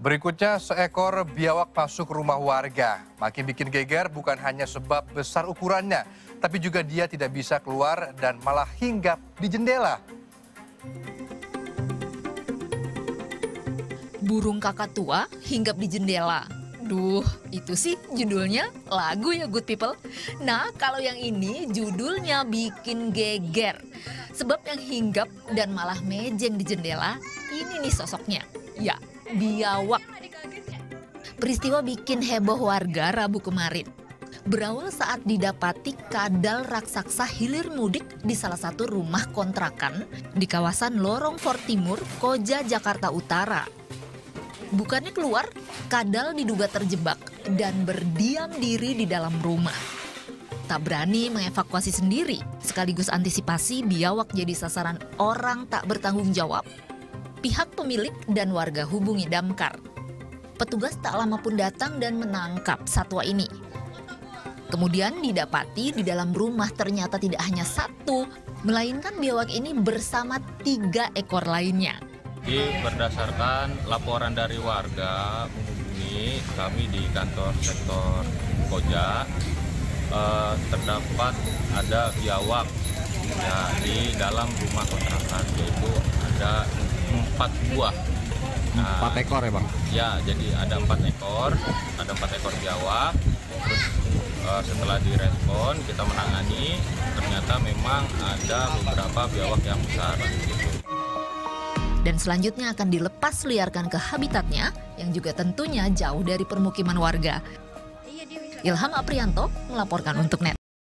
Berikutnya, seekor biawak masuk rumah warga. Makin bikin geger bukan hanya sebab besar ukurannya, tapi juga dia tidak bisa keluar dan malah hinggap di jendela. Burung kakatua hinggap di jendela. Duh, itu sih judulnya lagu ya good people. Nah, kalau yang ini judulnya bikin geger. Sebab yang hinggap dan malah mejeng di jendela, ini nih sosoknya. Ya, biawak. Peristiwa bikin heboh warga Rabu kemarin. Berawal saat didapati kadal raksasa hilir mudik di salah satu rumah kontrakan di kawasan Lorong Fort Timur, Koja, Jakarta Utara. Bukannya keluar, kadal diduga terjebak dan berdiam diri di dalam rumah. Tak berani mengevakuasi sendiri, sekaligus antisipasi biawak jadi sasaran orang tak bertanggung jawab. Pihak pemilik dan warga hubungi damkar. Petugas tak lama pun datang dan menangkap satwa ini. Kemudian didapati di dalam rumah ternyata tidak hanya satu, melainkan biawak ini bersama 3 ekor lainnya. Berdasarkan laporan dari warga menghubungi kami di kantor sektor Koja, terdapat ada biawak ya, di dalam rumah kontrakan, yaitu ada 4 buah. 4 ekor ya Bang? Ya, jadi ada 4 ekor biawak. Terus setelah direspon kita menangani, ternyata memang ada beberapa biawak yang besar. Dan selanjutnya akan dilepas liarkan ke habitatnya yang juga tentunya jauh dari permukiman warga. Ilham Aprianto melaporkan untuk NET.